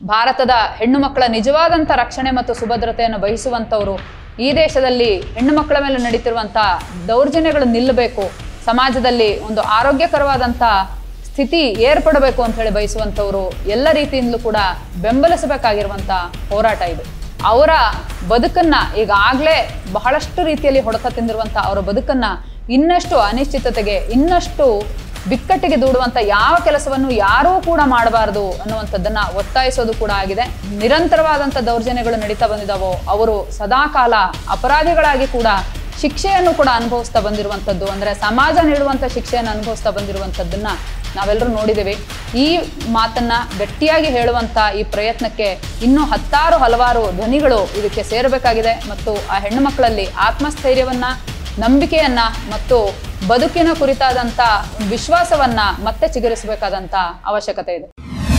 ಭಾರತದ ಹೆಣ್ಣು ಮಕ್ಕಳ ನಿಜವಾದಂಥ ರಕ್ಷಣೆ ಮತ್ತು ಸುಭದ್ರತೆಯನ್ನು ಬಯಸುವಂಥವರು, ಈ ದೇಶದಲ್ಲಿ ಹೆಣ್ಣು ಮಕ್ಕಳ ಮೇಲೆ ನಡೀತಿರುವಂಥ ದೌರ್ಜನ್ಯಗಳು ನಿಲ್ಲಬೇಕು, ಸಮಾಜದಲ್ಲಿ ಒಂದು ಆರೋಗ್ಯಕರವಾದಂಥ ಸ್ಥಿತಿ ಏರ್ಪಡಬೇಕು ಅಂತ ಹೇಳಿ ಬಯಸುವಂಥವರು ಎಲ್ಲ ರೀತಿಯಿಂದಲೂ ಕೂಡ ಬೆಂಬಲಿಸಬೇಕಾಗಿರುವಂಥ ಹೋರಾಟ ಇದು. ಅವರ ಬದುಕನ್ನ ಈಗಾಗಲೇ ಬಹಳಷ್ಟು ರೀತಿಯಲ್ಲಿ ಹೊಡೆತ ತಿಂದಿರುವಂಥ ಅವರ ಬದುಕನ್ನ ಇನ್ನಷ್ಟು ಅನಿಶ್ಚಿತತೆಗೆ, ಇನ್ನಷ್ಟು ಬಿಕ್ಕಟ್ಟಿಗೆ ದೂಡುವಂಥ ಯಾವ ಕೆಲಸವನ್ನು ಯಾರೂ ಕೂಡ ಮಾಡಬಾರದು ಅನ್ನುವಂಥದ್ದನ್ನ ಒತ್ತಾಯಿಸೋದು ಕೂಡ ಆಗಿದೆ. ನಿರಂತರವಾದಂಥ ದೌರ್ಜನ್ಯಗಳು ನಡೀತಾ ಬಂದಿದ್ದಾವೋ ಅವರು ಸದಾಕಾಲ ಅಪರಾಧಿಗಳಾಗಿ ಕೂಡ ಶಿಕ್ಷೆಯನ್ನು ಕೂಡ ಅನುಭವಿಸ್ತಾ ಬಂದಿರುವಂಥದ್ದು, ಅಂದರೆ ಸಮಾಜ ನೀಡುವಂಥ ಶಿಕ್ಷೆಯನ್ನು ಅನುಭವಿಸ್ತಾ ಬಂದಿರುವಂಥದ್ದನ್ನ ನಾವೆಲ್ಲರೂ ನೋಡಿದ್ದೇವೆ. ಈ ಮಾತನ್ನ ಗಟ್ಟಿಯಾಗಿ ಹೇಳುವಂಥ ಈ ಪ್ರಯತ್ನಕ್ಕೆ ಇನ್ನೂ ಹಲವಾರು ಧ್ವನಿಗಳು ಇದಕ್ಕೆ ಸೇರಬೇಕಾಗಿದೆ ಮತ್ತು ಆ ಹೆಣ್ಣು ಮಕ್ಕಳಲ್ಲಿ ಆತ್ಮಸ್ಥೈರ್ಯವನ್ನ, ನಂಬಿಕೆಯನ್ನ ಮತ್ತು ಬದುಕಿನ ಕುರಿತಾದಂಥ ವಿಶ್ವಾಸವನ್ನ ಮತ್ತೆ ಚಿಗುರಿಸಬೇಕಾದಂಥ ಅವಶ್ಯಕತೆ ಇದೆ.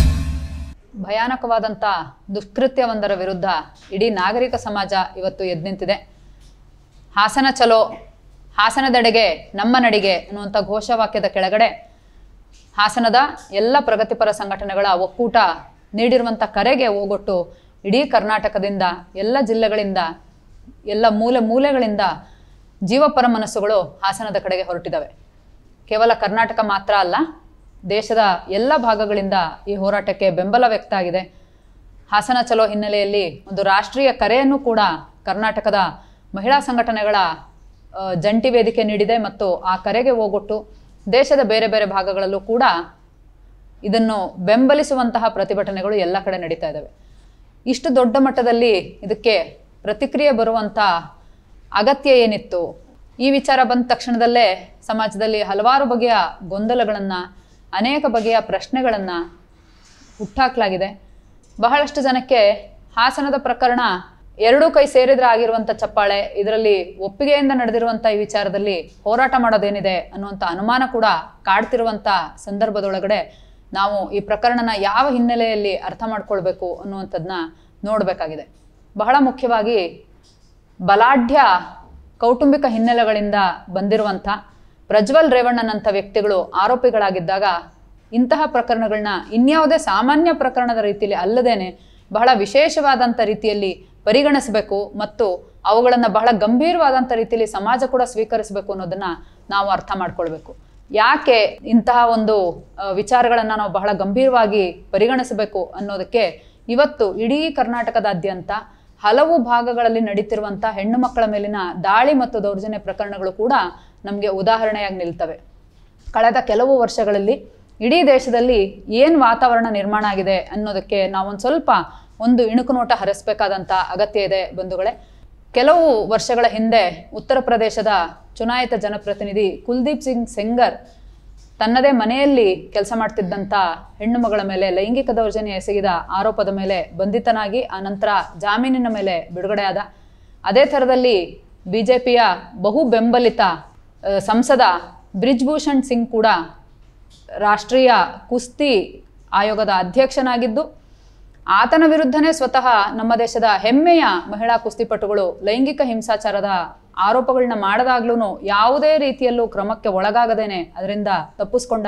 ಭಯಾನಕವಾದಂಥ ದುಷ್ಕೃತ್ಯವೊಂದರ ವಿರುದ್ಧ ಇಡೀ ನಾಗರಿಕ ಸಮಾಜ ಇವತ್ತು ಎದ್ದು ನಿಂತಿದೆ. ಹಾಸನ ಚಲೋ, ಹಾಸನದೆಡೆಗೆ ನಮ್ಮ ನಡಿಗೆ ಅನ್ನುವಂಥ ಘೋಷವಾಕ್ಯದ ಕೆಳಗಡೆ ಹಾಸನದ ಎಲ್ಲ ಪ್ರಗತಿಪರ ಸಂಘಟನೆಗಳ ಒಕ್ಕೂಟ ನೀಡಿರುವಂಥ ಕರೆಗೆ ಓಗೊಟ್ಟು ಇಡೀ ಕರ್ನಾಟಕದಿಂದ, ಎಲ್ಲ ಜಿಲ್ಲೆಗಳಿಂದ, ಎಲ್ಲ ಮೂಲೆಗಳಿಂದ ಜೀವಪರ ಮನಸ್ಸುಗಳು ಹಾಸನದ ಕಡೆಗೆ ಹೊರಟಿದ್ದಾವೆ. ಕೇವಲ ಕರ್ನಾಟಕ ಮಾತ್ರ ಅಲ್ಲ, ದೇಶದ ಎಲ್ಲ ಭಾಗಗಳಿಂದ ಈ ಹೋರಾಟಕ್ಕೆ ಬೆಂಬಲ ವ್ಯಕ್ತ ಆಗಿದೆ. ಹಾಸನ ಚಲೋ ಹಿನ್ನೆಲೆಯಲ್ಲಿ ಒಂದು ರಾಷ್ಟ್ರೀಯ ಕರೆಯನ್ನು ಕೂಡ ಕರ್ನಾಟಕದ ಮಹಿಳಾ ಸಂಘಟನೆಗಳ ಜಂಟಿ ವೇದಿಕೆ ನೀಡಿದೆ ಮತ್ತು ಆ ಕರೆಗೆ ಹೋಗೊಟ್ಟು ದೇಶದ ಬೇರೆ ಬೇರೆ ಭಾಗಗಳಲ್ಲೂ ಕೂಡ ಇದನ್ನು ಬೆಂಬಲಿಸುವಂತಹ ಪ್ರತಿಭಟನೆಗಳು ಎಲ್ಲ ಕಡೆ ನಡೀತಾ ಇದ್ದಾವೆ. ಇಷ್ಟು ದೊಡ್ಡ ಮಟ್ಟದಲ್ಲಿ ಇದಕ್ಕೆ ಪ್ರತಿಕ್ರಿಯೆ ಬರುವಂಥ ಅಗತ್ಯ ಏನಿತ್ತು? ಈ ವಿಚಾರ ಬಂದ ತಕ್ಷಣದಲ್ಲೇ ಸಮಾಜದಲ್ಲಿ ಹಲವಾರು ಬಗೆಯ ಗೊಂದಲಗಳನ್ನು, ಅನೇಕ ಬಗೆಯ ಪ್ರಶ್ನೆಗಳನ್ನು ಹುಟ್ಟಾಕಲಾಗಿದೆ. ಬಹಳಷ್ಟು ಜನಕ್ಕೆ ಹಾಸನದ ಪ್ರಕರಣ ಎರಡೂ ಕೈ ಸೇರಿದ್ರೆ ಆಗಿರುವಂಥ ಚಪ್ಪಾಳೆ, ಇದರಲ್ಲಿ ಒಪ್ಪಿಗೆಯಿಂದ ನಡೆದಿರುವಂಥ ಈ ವಿಚಾರದಲ್ಲಿ ಹೋರಾಟ ಮಾಡೋದೇನಿದೆ ಅನ್ನುವಂಥ ಅನುಮಾನ ಕೂಡ ಕಾಡ್ತಿರುವಂಥ ಸಂದರ್ಭದೊಳಗಡೆ ನಾವು ಈ ಪ್ರಕರಣನ ಯಾವ ಹಿನ್ನೆಲೆಯಲ್ಲಿ ಅರ್ಥ ಮಾಡ್ಕೊಳ್ಬೇಕು ಅನ್ನುವಂಥದ್ದನ್ನ ನೋಡಬೇಕಾಗಿದೆ. ಬಹಳ ಮುಖ್ಯವಾಗಿ ಬಲಾಢ್ಯ ಕೌಟುಂಬಿಕ ಹಿನ್ನೆಲೆಗಳಿಂದ ಬಂದಿರುವಂಥ ಪ್ರಜ್ವಲ್ ರೇವಣ್ಣನಂಥ ವ್ಯಕ್ತಿಗಳು ಆರೋಪಿಗಳಾಗಿದ್ದಾಗ ಇಂತಹ ಪ್ರಕರಣಗಳನ್ನ ಇನ್ಯಾವುದೇ ಸಾಮಾನ್ಯ ಪ್ರಕರಣದ ರೀತಿಯಲ್ಲಿ ಅಲ್ಲದೇನೆ ಬಹಳ ವಿಶೇಷವಾದಂಥ ರೀತಿಯಲ್ಲಿ ಪರಿಗಣಿಸಬೇಕು ಮತ್ತು ಅವುಗಳನ್ನು ಬಹಳ ಗಂಭೀರವಾದಂಥ ರೀತಿಯಲ್ಲಿ ಸಮಾಜ ಕೂಡ ಸ್ವೀಕರಿಸಬೇಕು ಅನ್ನೋದನ್ನ ನಾವು ಅರ್ಥ ಮಾಡ್ಕೊಳ್ಬೇಕು. ಯಾಕೆ ಇಂತಹ ಒಂದು ವಿಚಾರಗಳನ್ನು ನಾವು ಬಹಳ ಗಂಭೀರವಾಗಿ ಪರಿಗಣಿಸಬೇಕು ಅನ್ನೋದಕ್ಕೆ ಇವತ್ತು ಇಡೀ ಕರ್ನಾಟಕದಾದ್ಯಂತ ಹಲವು ಭಾಗಗಳಲ್ಲಿ ನಡೀತಿರುವಂಥ ಹೆಣ್ಣು ಮಕ್ಕಳ ಮೇಲಿನ ದಾಳಿ ಮತ್ತು ದೌರ್ಜನ್ಯ ಪ್ರಕರಣಗಳು ಕೂಡ ನಮಗೆ ಉದಾಹರಣೆಯಾಗಿ ನಿಲ್ತವೆ. ಕಳೆದ ಕೆಲವು ವರ್ಷಗಳಲ್ಲಿ ಇಡೀ ದೇಶದಲ್ಲಿ ಏನು ವಾತಾವರಣ ನಿರ್ಮಾಣ ಆಗಿದೆ ಅನ್ನೋದಕ್ಕೆ ನಾವೊಂದು ಸ್ವಲ್ಪ ಒಂದು ಇಣುಕು ನೋಟ ಹರಿಸಬೇಕಾದಂಥ ಅಗತ್ಯ ಇದೆ ಬಂಧುಗಳೇ. ಕೆಲವು ವರ್ಷಗಳ ಹಿಂದೆ ಉತ್ತರ ಪ್ರದೇಶದ ಚುನಾಯಿತ ಜನಪ್ರತಿನಿಧಿ ಕುಲ್ದೀಪ್ ಸಿಂಗ್ ಸೆಂಗರ್ ತನ್ನದೇ ಮನೆಯಲ್ಲಿ ಕೆಲಸ ಮಾಡ್ತಿದ್ದಂಥ ಹೆಣ್ಣು ಮಗಳ ಮೇಲೆ ಲೈಂಗಿಕ ದೌರ್ಜನ್ಯ ಎಸಗಿದ ಆರೋಪದ ಮೇಲೆ ಬಂಧಿತನಾಗಿ ಆನಂತರ ಜಾಮೀನಿನ ಮೇಲೆ ಬಿಡುಗಡೆಯಾದ. ಅದೇ ಥರದಲ್ಲಿ ಬಿಜೆಪಿಯ ಬಹು ಬೆಂಬಲಿತ ಸಂಸದ ಬ್ರಿಜ್ಭೂಷಣ್ ಸಿಂಗ್ ಕೂಡ ರಾಷ್ಟ್ರೀಯ ಕುಸ್ತಿ ಆಯೋಗದ ಅಧ್ಯಕ್ಷನಾಗಿದ್ದು ಆತನ ವಿರುದ್ಧನೇ ಸ್ವತಃ ನಮ್ಮ ದೇಶದ ಹೆಮ್ಮೆಯ ಮಹಿಳಾ ಕುಸ್ತಿಪಟುಗಳು ಲೈಂಗಿಕ ಹಿಂಸಾಚಾರದ ಆರೋಪಗಳನ್ನ ಮಾಡದಾಗ್ಲೂ ಯಾವುದೇ ರೀತಿಯಲ್ಲೂ ಕ್ರಮಕ್ಕೆ ಒಳಗಾಗದೇನೆ ಅದರಿಂದ ತಪ್ಪಿಸ್ಕೊಂಡ.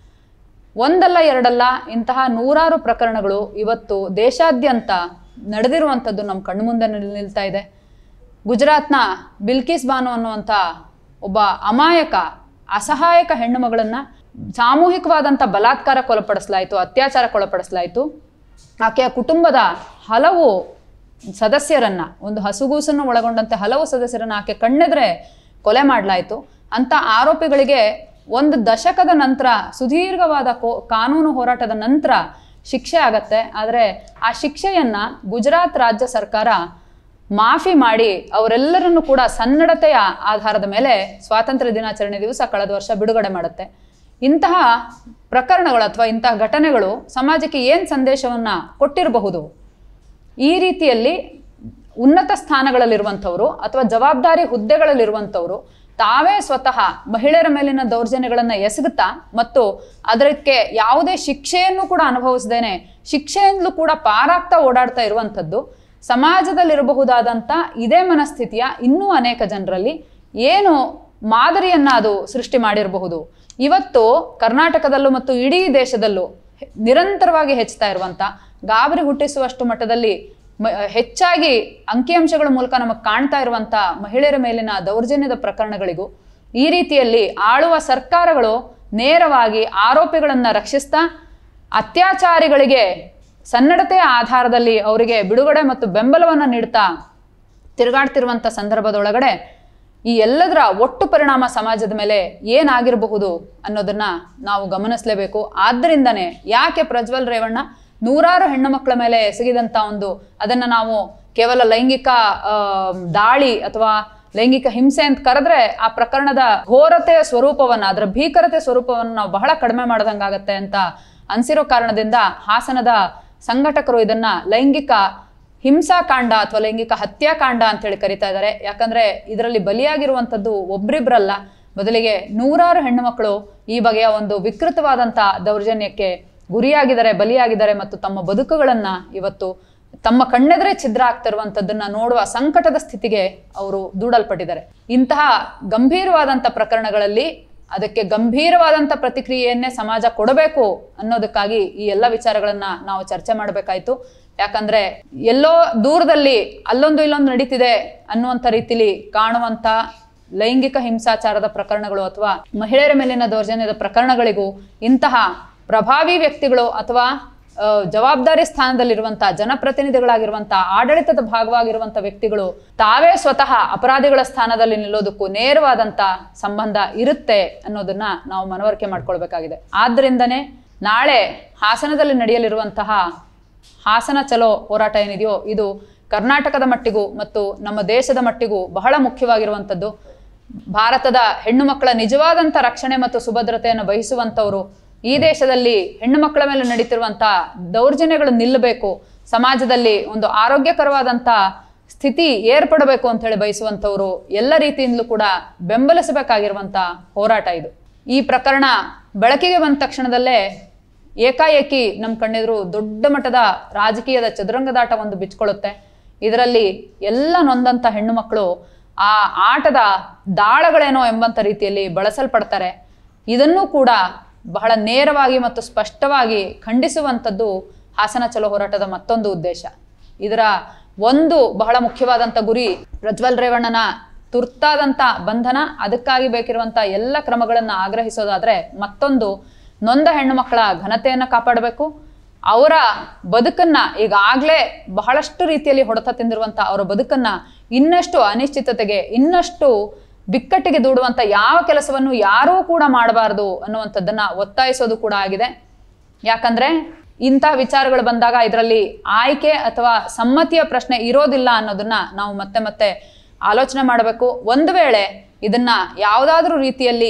ಒಂದಲ್ಲ ಎರಡಲ್ಲ ಇಂತಹ ನೂರಾರು ಪ್ರಕರಣಗಳು ಇವತ್ತು ದೇಶಾದ್ಯಂತ ನಡೆದಿರುವಂಥದ್ದು ನಮ್ಮ ಕಣ್ಣು ಮುಂದೆ ನಿಲ್ತಾ ಇದೆ. ಗುಜರಾತ್ನ ಬಿಲ್ಕಿಸ್ ಬಾನು ಅನ್ನುವಂಥ ಒಬ್ಬ ಅಮಾಯಕ ಅಸಹಾಯಕ ಹೆಣ್ಣು ಮಗಳನ್ನು ಸಾಮೂಹಿಕವಾದಂಥ ಬಲಾತ್ಕಾರಕ್ಕೊಳಪಡಿಸಲಾಯಿತು, ಅತ್ಯಾಚಾರಕ್ಕೊಳಪಡಿಸಲಾಯಿತು. ಆಕೆಯ ಕುಟುಂಬದ ಹಲವು ಸದಸ್ಯರನ್ನ, ಒಂದು ಹಸುಗೂಸನ್ನು ಒಳಗೊಂಡಂತೆ ಹಲವು ಸದಸ್ಯರನ್ನ ಆಕೆ ಕಣ್ಣೆದ್ರೆ ಕೊಲೆ ಮಾಡಲಾಯಿತು. ಅಂತ ಆರೋಪಿಗಳಿಗೆ ಒಂದು ದಶಕದ ನಂತರ ಸುದೀರ್ಘವಾದ ಕಾನೂನು ಹೋರಾಟದ ನಂತರ ಶಿಕ್ಷೆ ಆಗತ್ತೆ. ಆದರೆ ಆ ಶಿಕ್ಷೆಯನ್ನ ಗುಜರಾತ್ ರಾಜ್ಯ ಸರ್ಕಾರ ಮಾಫಿ ಮಾಡಿ ಅವರೆಲ್ಲರನ್ನು ಕೂಡ ಸನ್ನಡತೆಯ ಆಧಾರದ ಮೇಲೆ ಸ್ವಾತಂತ್ರ್ಯ ದಿನಾಚರಣೆ ದಿವಸ ಕಳೆದ ವರ್ಷ ಬಿಡುಗಡೆ ಮಾಡುತ್ತೆ. ಇಂತಹ ಪ್ರಕರಣಗಳು ಅಥವಾ ಇಂತಹ ಘಟನೆಗಳು ಸಮಾಜಕ್ಕೆ ಏನು ಸಂದೇಶವನ್ನು ಕೊಟ್ಟಿರಬಹುದು? ಈ ರೀತಿಯಲ್ಲಿ ಉನ್ನತ ಸ್ಥಾನಗಳಲ್ಲಿರುವಂಥವರು ಅಥವಾ ಜವಾಬ್ದಾರಿ ಹುದ್ದೆಗಳಲ್ಲಿರುವಂಥವರು ತಾವೇ ಸ್ವತಃ ಮಹಿಳೆಯರ ಮೇಲಿನ ದೌರ್ಜನ್ಯಗಳನ್ನು ಎಸಗುತ್ತಾ ಮತ್ತು ಅದಕ್ಕೆ ಯಾವುದೇ ಶಿಕ್ಷೆಯನ್ನು ಕೂಡ ಅನುಭವಿಸದೇನೆ ಶಿಕ್ಷೆಯಿಂದಲೂ ಕೂಡ ಪಾರಾಗ್ತಾ ಓಡಾಡ್ತಾ ಇರುವಂಥದ್ದು ಸಮಾಜದಲ್ಲಿರಬಹುದಾದಂಥ ಇದೇ ಮನಸ್ಥಿತಿಯ ಇನ್ನೂ ಅನೇಕ ಜನರಲ್ಲಿ ಏನು ಮಾದರಿಯನ್ನು ಅದು ಸೃಷ್ಟಿ ಮಾಡಿರಬಹುದು. ಇವತ್ತು ಕರ್ನಾಟಕದಲ್ಲೂ ಮತ್ತು ಇಡೀ ದೇಶದಲ್ಲೂ ನಿರಂತರವಾಗಿ ಹೆಚ್ಚುತ್ತಾ ಇರುವಂಥ ಗಾಬರಿ ಹುಟ್ಟಿಸುವಷ್ಟು ಮಟ್ಟದಲ್ಲಿ ಹೆಚ್ಚಾಗಿ ಅಂಕಿಅಂಶಗಳ ಮೂಲಕ ನಮಗೆ ಕಾಣ್ತಾ ಇರುವಂಥ ಮಹಿಳೆಯರ ಮೇಲಿನ ದೌರ್ಜನ್ಯದ ಪ್ರಕರಣಗಳಿಗೂ ಈ ರೀತಿಯಲ್ಲಿ ಆಳುವ ಸರ್ಕಾರಗಳು ನೇರವಾಗಿ ಆರೋಪಿಗಳನ್ನು ರಕ್ಷಿಸ್ತಾ ಅತ್ಯಾಚಾರಿಗಳಿಗೆ ಸನ್ನಡತೆಯ ಆಧಾರದಲ್ಲಿ ಅವರಿಗೆ ಬಿಡುಗಡೆ ಮತ್ತು ಬೆಂಬಲವನ್ನು ನೀಡ್ತಾ ತಿರುಗಾಡ್ತಿರುವಂಥ ಸಂದರ್ಭದೊಳಗಡೆ ಈ ಎಲ್ಲದರ ಒಟ್ಟು ಪರಿಣಾಮ ಸಮಾಜದ ಮೇಲೆ ಏನಾಗಿರಬಹುದು ಅನ್ನೋದನ್ನ ನಾವು ಗಮನಿಸಲೇಬೇಕು. ಆದ್ದರಿಂದನೇ ಯಾಕೆ ಪ್ರಜ್ವಲ್ ರೇವಣ್ಣ ನೂರಾರು ಹೆಣ್ಣು ಮಕ್ಕಳ ಮೇಲೆ ಎಸಗಿದಂಥ ಅದನ್ನ ನಾವು ಕೇವಲ ಲೈಂಗಿಕ ದಾಳಿ ಅಥವಾ ಲೈಂಗಿಕ ಹಿಂಸೆ ಅಂತ ಕರೆದ್ರೆ ಆ ಪ್ರಕರಣದ ಘೋರತೆಯ ಸ್ವರೂಪವನ್ನ, ಅದರ ಭೀಕರತೆ ಸ್ವರೂಪವನ್ನು ನಾವು ಬಹಳ ಕಡಿಮೆ ಮಾಡ್ದಂಗಾಗತ್ತೆ ಅಂತ ಅನ್ಸಿರೋ ಕಾರಣದಿಂದ ಹಾಸನದ ಸಂಘಟಕರು ಇದನ್ನ ಲೈಂಗಿಕ ಹಿಂಸಾಕಾಂಡ ಅಥವಾ ಲೈಂಗಿಕ ಹತ್ಯಾಕಾಂಡ ಅಂತ ಹೇಳಿ ಕರೀತಾ ಇದ್ದಾರೆ. ಯಾಕಂದ್ರೆ ಇದರಲ್ಲಿ ಬಲಿಯಾಗಿರುವಂಥದ್ದು ಒಬ್ರಿಬ್ರಲ್ಲ, ಬದಲಿಗೆ ನೂರಾರು ಹೆಣ್ಣು ಮಕ್ಕಳು ಈ ಬಗೆಯ ವಿಕೃತವಾದಂಥ ದೌರ್ಜನ್ಯಕ್ಕೆ ಗುರಿಯಾಗಿದ್ದಾರೆ, ಬಲಿಯಾಗಿದ್ದಾರೆ ಮತ್ತು ತಮ್ಮ ಬದುಕುಗಳನ್ನ ಇವತ್ತು ತಮ್ಮ ಕಣ್ಣೆದರೆ ಛಿದ್ರ ಆಗ್ತಿರುವಂಥದ್ದನ್ನ ನೋಡುವ ಸಂಕಟದ ಸ್ಥಿತಿಗೆ ಅವರು ದೂಡಲ್ಪಟ್ಟಿದ್ದಾರೆ. ಇಂತಹ ಗಂಭೀರವಾದಂಥ ಪ್ರಕರಣಗಳಲ್ಲಿ ಅದಕ್ಕೆ ಗಂಭೀರವಾದಂಥ ಪ್ರತಿಕ್ರಿಯೆಯನ್ನೇ ಸಮಾಜ ಕೊಡಬೇಕು ಅನ್ನೋದಕ್ಕಾಗಿ ಈ ಎಲ್ಲ ವಿಚಾರಗಳನ್ನ ನಾವು ಚರ್ಚೆ ಮಾಡಬೇಕಾಯ್ತು. ಯಾಕಂದ್ರೆ ಎಲ್ಲೋ ದೂರದಲ್ಲಿ ಅಲ್ಲೊಂದು ಇಲ್ಲೊಂದು ನಡೀತಿದೆ ಅನ್ನುವಂಥ ರೀತಿಲಿ ಕಾಣುವಂಥ ಲೈಂಗಿಕ ಹಿಂಸಾಚಾರದ ಪ್ರಕರಣಗಳು ಅಥವಾ ಮಹಿಳೆಯರ ಮೇಲಿನ ದೌರ್ಜನ್ಯದ ಪ್ರಕರಣಗಳಿಗೂ ಇಂತಹ ಪ್ರಭಾವಿ ವ್ಯಕ್ತಿಗಳು ಅಥವಾ ಜವಾಬ್ದಾರಿ ಸ್ಥಾನದಲ್ಲಿರುವಂಥ ಜನಪ್ರತಿನಿಧಿಗಳಾಗಿರುವಂಥ ಆಡಳಿತದ ಭಾಗವಾಗಿರುವಂಥ ವ್ಯಕ್ತಿಗಳು ತಾವೇ ಸ್ವತಃ ಅಪರಾಧಿಗಳ ಸ್ಥಾನದಲ್ಲಿ ನಿಲ್ಲೋದಕ್ಕೂ ನೇರವಾದಂಥ ಸಂಬಂಧ ಇರುತ್ತೆ ಅನ್ನೋದನ್ನ ನಾವು ಮನವರಿಕೆ ಮಾಡ್ಕೊಳ್ಬೇಕಾಗಿದೆ. ಆದ್ದರಿಂದನೇ ನಾಳೆ ಹಾಸನದಲ್ಲಿ ನಡೆಯಲಿರುವಂತಹ ಹಾಸನ ಚಲೋ ಹೋರಾಟ ಏನಿದೆಯೋ ಇದು ಕರ್ನಾಟಕದ ಮಟ್ಟಿಗೂ ಮತ್ತು ನಮ್ಮ ದೇಶದ ಮಟ್ಟಿಗೂ ಬಹಳ ಮುಖ್ಯವಾಗಿರುವಂಥದ್ದು. ಭಾರತದ ಹೆಣ್ಣು ಮಕ್ಕಳ ನಿಜವಾದಂಥ ರಕ್ಷಣೆ ಮತ್ತು ಸುಭದ್ರತೆಯನ್ನು ಬಯಸುವಂಥವರು ಈ ದೇಶದಲ್ಲಿ ಹೆಣ್ಣು ಮಕ್ಕಳ ಮೇಲೆ ನಡೀತಿರುವಂಥ ದೌರ್ಜನ್ಯಗಳು ನಿಲ್ಲಬೇಕು, ಸಮಾಜದಲ್ಲಿ ಆರೋಗ್ಯಕರವಾದಂಥ ಸ್ಥಿತಿ ಏರ್ಪಡಬೇಕು ಅಂತ ಹೇಳಿ ಬಯಸುವಂಥವ್ರು ಎಲ್ಲ ರೀತಿಯಿಂದಲೂ ಕೂಡ ಬೆಂಬಲಿಸಬೇಕಾಗಿರುವಂಥ ಹೋರಾಟ ಇದು. ಈ ಪ್ರಕರಣ ಬೆಳಕಿಗೆ ಬಂದ ತಕ್ಷಣದಲ್ಲೇ ಏಕಾಏಕಿ ನಮ್ಮ ಕಣ್ಣೆದುರು ದೊಡ್ಡ ಮಟ್ಟದ ರಾಜಕೀಯದ ಚದುರಂಗದಾಟ ಬಿಚ್ಕೊಳ್ಳುತ್ತೆ. ಇದರಲ್ಲಿ ಎಲ್ಲ ನೊಂದಂಥ ಹೆಣ್ಣು ಮಕ್ಕಳು ಆ ಆಟದ ದಾಳಗಳೇನೋ ಎಂಬಂಥ ರೀತಿಯಲ್ಲಿ ಬಳಸಲ್ಪಡ್ತಾರೆ. ಇದನ್ನೂ ಕೂಡ ಬಹಳ ನೇರವಾಗಿ ಮತ್ತು ಸ್ಪಷ್ಟವಾಗಿ ಖಂಡಿಸುವಂಥದ್ದು ಹಾಸನ ಚಲೋ ಹೋರಾಟದ ಮತ್ತೊಂದು ಉದ್ದೇಶ. ಇದರ ಬಹಳ ಮುಖ್ಯವಾದಂಥ ಗುರಿ ಪ್ರಜ್ವಲ್ ರೇವಣ್ಣನ ತುರ್ತಾದಂಥ ಬಂಧನ, ಅದಕ್ಕಾಗಿ ಬೇಕಿರುವಂಥ ಎಲ್ಲ ಕ್ರಮಗಳನ್ನು ಆಗ್ರಹಿಸೋದಾದ್ರೆ ಮತ್ತೊಂದು ನೊಂದ ಹೆಣ್ಣು ಮಕ್ಕಳ ಘನತೆಯನ್ನು ಕಾಪಾಡಬೇಕು. ಅವರ ಬದುಕನ್ನ ಈಗಾಗಲೇ ಬಹಳಷ್ಟು ರೀತಿಯಲ್ಲಿ ಹೊಡೆತ ತಿಂದಿರುವಂಥ ಅವರ ಬದುಕನ್ನ ಇನ್ನಷ್ಟು ಅನಿಶ್ಚಿತತೆಗೆ, ಇನ್ನಷ್ಟು ಬಿಕ್ಕಟ್ಟಿಗೆ ದೂಡುವಂಥ ಯಾವ ಕೆಲಸವನ್ನು ಯಾರೂ ಕೂಡ ಮಾಡಬಾರ್ದು ಅನ್ನುವಂಥದ್ದನ್ನ ಒತ್ತಾಯಿಸೋದು ಕೂಡ ಆಗಿದೆ. ಯಾಕಂದ್ರೆ ಇಂತಹ ವಿಚಾರಗಳು ಬಂದಾಗ ಇದರಲ್ಲಿ ಆಯ್ಕೆ ಅಥವಾ ಸಮ್ಮತಿಯ ಪ್ರಶ್ನೆ ಇರೋದಿಲ್ಲ ಅನ್ನೋದನ್ನ ನಾವು ಮತ್ತೆ ಮತ್ತೆ ಆಲೋಚನೆ ಮಾಡಬೇಕು. ಒಂದು ವೇಳೆ ಇದನ್ನ ಯಾವುದಾದ್ರೂ ರೀತಿಯಲ್ಲಿ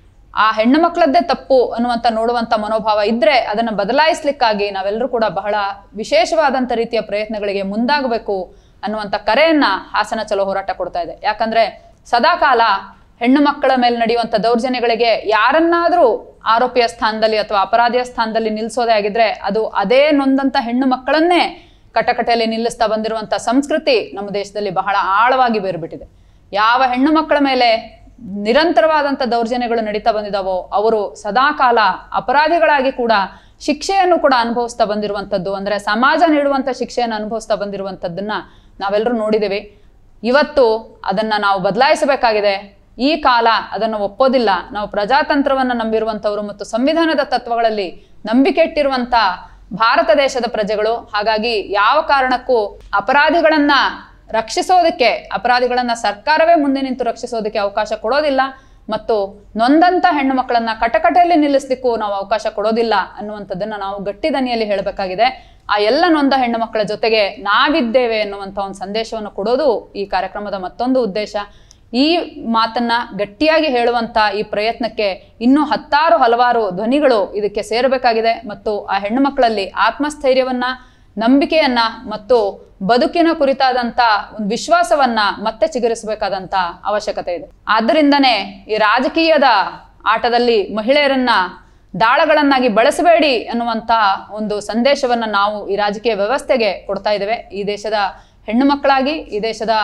ಆ ಹೆಣ್ಣು ಮಕ್ಕಳದ್ದೇ ತಪ್ಪು ಅನ್ನುವಂಥ ನೋಡುವಂಥ ಮನೋಭಾವ ಇದ್ರೆ ಅದನ್ನು ಬದಲಾಯಿಸ್ಲಿಕ್ಕಾಗಿ ನಾವೆಲ್ಲರೂ ಕೂಡ ಬಹಳ ವಿಶೇಷವಾದಂಥ ರೀತಿಯ ಪ್ರಯತ್ನಗಳಿಗೆ ಮುಂದಾಗಬೇಕು ಅನ್ನುವಂಥ ಕರೆಯನ್ನ ಹಾಸನ ಚಲೋ ಹೋರಾಟ ಕೊಡ್ತಾ ಇದೆ. ಯಾಕಂದ್ರೆ ಸದಾಕಾಲ ಹೆಣ್ಣು ಮಕ್ಕಳ ಮೇಲೆ ನಡೆಯುವಂಥ ದೌರ್ಜನ್ಯಗಳಿಗೆ ಯಾರನ್ನಾದ್ರೂ ಆರೋಪಿಯ ಸ್ಥಾನದಲ್ಲಿ ಅಥವಾ ಅಪರಾಧಿಯ ಸ್ಥಾನದಲ್ಲಿ ನಿಲ್ಲಿಸೋದೇ ಆಗಿದ್ರೆ ಅದು ಅದೇ ನೊಂದಂಥ ಹೆಣ್ಣು ಮಕ್ಕಳನ್ನೇ ಕಟಕಟೆಯಲ್ಲಿ ನಿಲ್ಲಿಸ್ತಾ ಬಂದಿರುವಂಥ ಸಂಸ್ಕೃತಿ ನಮ್ಮ ದೇಶದಲ್ಲಿ ಬಹಳ ಆಳವಾಗಿ ಬೇರ್ಬಿಟ್ಟಿದೆ. ಯಾವ ಹೆಣ್ಣು ಮಕ್ಕಳ ಮೇಲೆ ನಿರಂತರವಾದಂಥ ದೌರ್ಜನ್ಯಗಳು ನಡೀತಾ ಬಂದಿದ್ದಾವೋ ಅವರು ಸದಾಕಾಲ ಅಪರಾಧಿಗಳಾಗಿ ಕೂಡ ಶಿಕ್ಷೆಯನ್ನು ಕೂಡ ಅನುಭವಿಸ್ತಾ ಬಂದಿರುವಂಥದ್ದು, ಅಂದ್ರೆ ಸಮಾಜ ನೀಡುವಂಥ ಶಿಕ್ಷೆಯನ್ನು ಅನುಭವಿಸ್ತಾ ಬಂದಿರುವಂಥದ್ದನ್ನ ನಾವೆಲ್ಲರೂ ನೋಡಿದ್ದೀವಿ. ಇವತ್ತು ಅದನ್ನ ನಾವು ಬದಲಾಯಿಸಬೇಕಾಗಿದೆ. ಈ ಕಾಲ ಅದನ್ನು ಒಪ್ಪೋದಿಲ್ಲ. ನಾವು ಪ್ರಜಾತಂತ್ರವನ್ನು ನಂಬಿರುವಂಥವ್ರು ಮತ್ತು ಸಂವಿಧಾನದ ತತ್ವಗಳಲ್ಲಿ ನಂಬಿಕೆ ಇಟ್ಟಿರುವಂಥ ಭಾರತ ದೇಶದ ಪ್ರಜೆಗಳು. ಹಾಗಾಗಿ ಯಾವ ಕಾರಣಕ್ಕೂ ಅಪರಾಧಿಗಳನ್ನ ರಕ್ಷಿಸೋದಕ್ಕೆ, ಅಪರಾಧಿಗಳನ್ನ ಸರ್ಕಾರವೇ ಮುಂದೆ ನಿಂತು ರಕ್ಷಿಸೋದಕ್ಕೆ ಅವಕಾಶ ಕೊಡೋದಿಲ್ಲ ಮತ್ತು ನೊಂದಂಥ ಹೆಣ್ಣು ಮಕ್ಕಳನ್ನ ಕಟಕಟೆಯಲ್ಲಿ ನಿಲ್ಲಿಸ್ಲಿಕ್ಕೂ ನಾವು ಅವಕಾಶ ಕೊಡೋದಿಲ್ಲ ಅನ್ನುವಂಥದ್ದನ್ನ ನಾವು ಗಟ್ಟಿ ದನಿಯಲ್ಲಿ ಹೇಳಬೇಕಾಗಿದೆ. ಆ ಎಲ್ಲ ನೊಂದ ಹೆಣ್ಣು ಮಕ್ಕಳ ಜೊತೆಗೆ ನಾವಿದ್ದೇವೆ ಎನ್ನುವಂಥ ಒಂದು ಸಂದೇಶವನ್ನು ಕೊಡೋದು ಈ ಕಾರ್ಯಕ್ರಮದ ಮತ್ತೊಂದು ಉದ್ದೇಶ. ಈ ಮಾತನ್ನ ಗಟ್ಟಿಯಾಗಿ ಹೇಳುವಂಥ ಈ ಪ್ರಯತ್ನಕ್ಕೆ ಇನ್ನೂ ಹಲವಾರು ಧ್ವನಿಗಳು ಇದಕ್ಕೆ ಸೇರಬೇಕಾಗಿದೆ ಮತ್ತು ಆ ಹೆಣ್ಣು ಮಕ್ಕಳಲ್ಲಿ ಆತ್ಮಸ್ಥೈರ್ಯವನ್ನ, ನಂಬಿಕೆಯನ್ನ ಮತ್ತು ಬದುಕಿನ ಕುರಿತಾದಂಥ ಒಂದು ವಿಶ್ವಾಸವನ್ನ ಮತ್ತೆ ಚಿಗುರಿಸಬೇಕಾದಂಥ ಅವಶ್ಯಕತೆ ಇದೆ. ಆದ್ದರಿಂದನೇ ಈ ರಾಜಕೀಯದ ಆಟದಲ್ಲಿ ಮಹಿಳೆಯರನ್ನ ದಾಳಗಳನ್ನಾಗಿ ಬಳಸಬೇಡಿ ಅನ್ನುವಂಥ ಒಂದು ಸಂದೇಶವನ್ನ ನಾವು ಈ ರಾಜಕೀಯ ವ್ಯವಸ್ಥೆಗೆ ಕೊಡ್ತಾ ಇದ್ದೇವೆ. ಈ ದೇಶದ ಹೆಣ್ಣು ಮಕ್ಕಳಾಗಿ, ಈ ದೇಶದ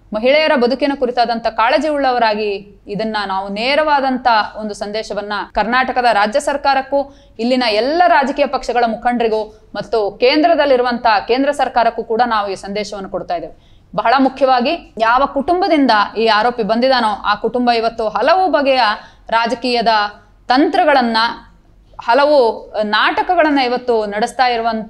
ಮಹಿಳೆಯರ ಬದುಕಿನ ಕುರಿತಾದಂಥ ಕಾಳಜಿ ಉಳ್ಳವರಾಗಿ ಇದನ್ನ ನಾವು ನೇರವಾದಂಥ ಒಂದು ಸಂದೇಶವನ್ನ ಕರ್ನಾಟಕದ ರಾಜ್ಯ ಸರ್ಕಾರಕ್ಕೂ ಇಲ್ಲಿನ ಎಲ್ಲ ರಾಜಕೀಯ ಪಕ್ಷಗಳ ಮುಖಂಡರಿಗೂ ಮತ್ತು ಕೇಂದ್ರದಲ್ಲಿರುವಂಥ ಕೇಂದ್ರ ಸರ್ಕಾರಕ್ಕೂ ಕೂಡ ನಾವು ಈ ಸಂದೇಶವನ್ನು ಕೊಡ್ತಾ ಇದ್ದೇವೆ. ಬಹಳ ಮುಖ್ಯವಾಗಿ ಯಾವ ಕುಟುಂಬದಿಂದ ಈ ಆರೋಪಿ ಬಂದಿದ್ದಾನೋ ಆ ಕುಟುಂಬ ಇವತ್ತು ಹಲವು ಬಗೆಯ ರಾಜಕೀಯದ ತಂತ್ರಗಳನ್ನ ಹಲವು ನಾಟಕಗಳನ್ನ ಇವತ್ತು ನಡೆಸ್ತಾ